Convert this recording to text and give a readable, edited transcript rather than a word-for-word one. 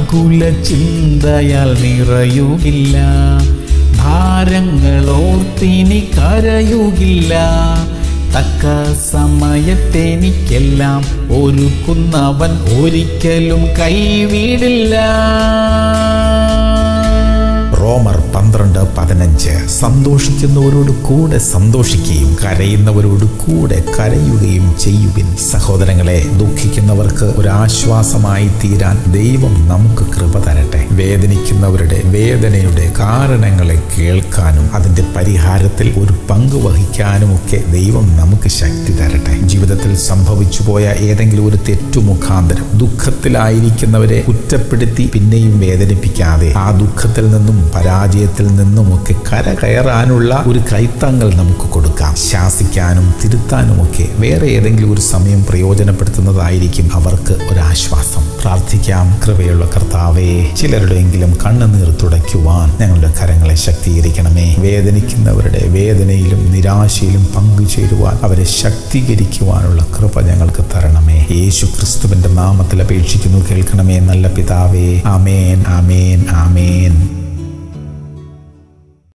ആകുല ചിന്തയാൽ നിറയുകില്ല, ഭാരങ്ങളോർത്തിനി കരയുകില്ല. തക്ക സമയത്തെനിക്കെല്ലാം ഒരുക്കുന്നവൻ ഒരിക്കലും കൈവിടില്ല. റോമർ 12:15. സന്തോഷിക്കുന്നവരോട് കൂടെ സന്തോഷിക്കുകയും കരയുന്നവരോട് കൂടെ കരയുകയും ചെയ്യുവിൻ. സഹോദരങ്ങളെ, ദുഃഖിക്കുന്നവർക്ക് ഒരാശ്വാസമായി തീരാൻ ദൈവം നമുക്ക് കൃപ തരട്ടെ. വേദനിക്കുന്നവരുടെ വേദനയുടെ കാരണങ്ങളെ കേൾക്കാനും അതിന്റെ പരിഹാരത്തിൽ ഒരു പങ്ക് വഹിക്കാനുമൊക്കെ ദൈവം നമുക്ക് ശക്തി തരട്ടെ. ജീവിതത്തിൽ സംഭവിച്ചു പോയ ഏതെങ്കിലും ഒരു തെറ്റു മുഖാന്തരം ദുഃഖത്തിലായിരിക്കുന്നവരെ കുറ്റപ്പെടുത്തി പിന്നെയും വേദനിപ്പിക്കാതെ ആ ദുഃഖത്തിൽ നിന്നും പരാജയത്തിൽ നിന്നുമൊക്കെ കരകയറാനുള്ള ഒരു കൈത്താങ്ങൽ നമുക്ക് കൊടുക്കാം. ശാസിക്കാനും തിരുത്താനുമൊക്കെ വേറെ ഏതെങ്കിലും ഒരു സമയം പ്രയോജനപ്പെടുത്തുന്നതായിരിക്കും അവർക്ക് ഒരാശ്വാസം. പ്രാർത്ഥിക്കാം. കൃപയുള്ള കർത്താവേ, ചിലരുടെയെങ്കിലും കണ്ണുനീർ തുടയ്ക്കുവാൻ ഞങ്ങളുടെ കരങ്ങളെ ശക്തീകരിക്കണമേ. വേദനിക്കുന്നവരുടെ വേദനയിലും നിരാശയിലും പങ്കുചേരുവാൻ അവരെ ശക്തീകരിക്കുവാനുള്ള കൃപ ഞങ്ങൾക്ക് തരണമേ. യേശു ക്രിസ്തുവിന്റെ നാമത്തിൽ അപേക്ഷിക്കുന്നു, കേൾക്കണമേ നല്ല പിതാവേ. ആമേൻ, ആമേൻ, ആമേൻ.